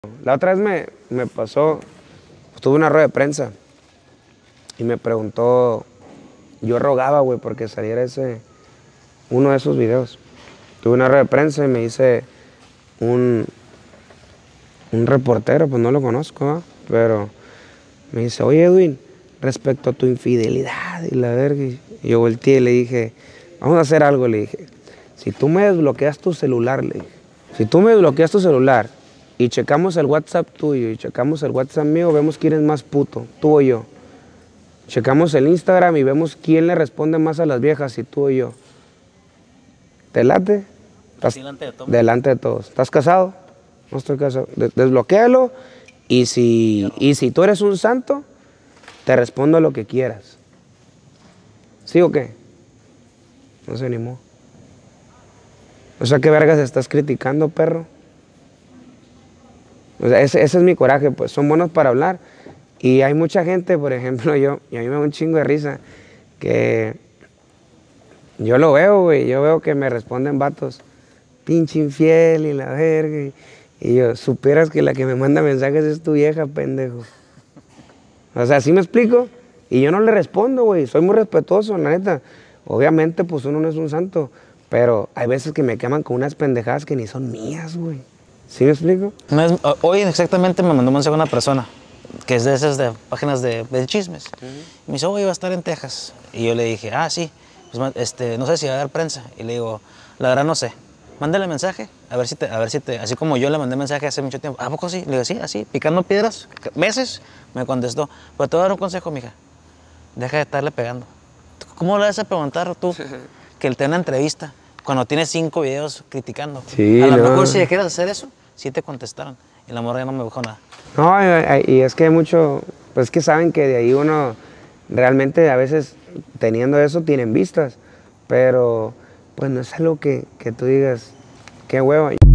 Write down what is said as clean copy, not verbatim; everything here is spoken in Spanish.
La otra vez me pasó, tuve una rueda de prensa y me preguntó, yo rogaba, güey, porque saliera uno de esos videos. Tuve una rueda de prensa y me dice un reportero, pues no lo conozco, ¿va? Pero me dice, oye Edwin, respecto a tu infidelidad y la verga. Y yo volteé y le dije, vamos a hacer algo, le dije. Si tú me desbloqueas tu celular, le dije, si tú me desbloqueas tu celular y checamos el WhatsApp tuyo y checamos el WhatsApp mío, vemos quién es más puto, tú o yo. Checamos el Instagram y vemos quién le responde más a las viejas, si tú o yo. ¿Te late? Delante de todos. Delante de todos. ¿Estás casado? No estoy casado. Desbloquéalo y si tú eres un santo, te respondo lo que quieras. ¿Sí o qué? No se animó. O sea, ¿qué vergas estás criticando, perro? O sea, ese es mi coraje, pues son buenos para hablar. Y hay mucha gente, por ejemplo, y a mí me da un chingo de risa, que yo lo veo, güey, yo veo que me responden vatos, pinche infiel y la verga. Y yo, supieras que la que me manda mensajes es tu vieja, pendejo. O sea, ¿sí me explico? Y yo no le respondo, güey, soy muy respetuoso, la neta. Obviamente, pues uno no es un santo, pero hay veces que me queman con unas pendejadas que ni son mías, güey. ¿Sí me explico? Hoy exactamente me mandó un mensaje una persona que es de esas de páginas de chismes. Me dice, oye, va a estar en Texas. Y yo le dije, ah, sí, pues, no sé si va a haber prensa. Y le digo, la verdad no sé. Mándale mensaje, a ver si te, así como yo le mandé mensaje hace mucho tiempo. ¿A poco sí? Le digo, sí, así, picando piedras, meses, me contestó. Pero te voy a dar un consejo, mija. Deja de estarle pegando. ¿Cómo le vas a preguntar tú que él te da una entrevista cuando tienes 5 videos criticando? Sí, a lo no. mejor si quieres hacer eso, sí te contestaron. Y la morra ya no me dijo nada. No, y es que hay mucho, pues que saben que de ahí uno realmente a veces teniendo eso tienen vistas, pero pues no es algo que tú digas, qué huevo.